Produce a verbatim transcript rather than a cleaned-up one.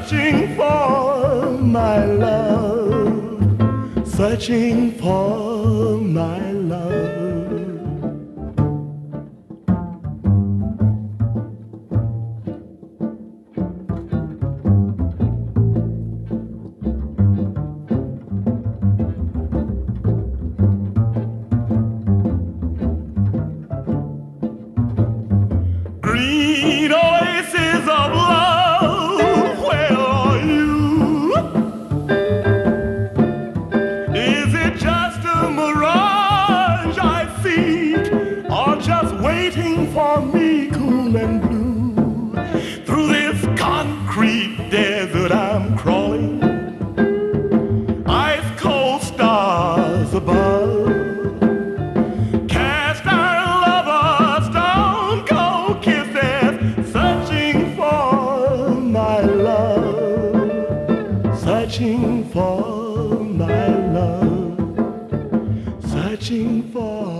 searching for my love, searching for my love. Green oasis of love, where are you? Is it just a mirage I see, or just waiting for me, cool and blue? Through this concrete desert I'm crawling, ice cold stars above. Searching for my love, searching for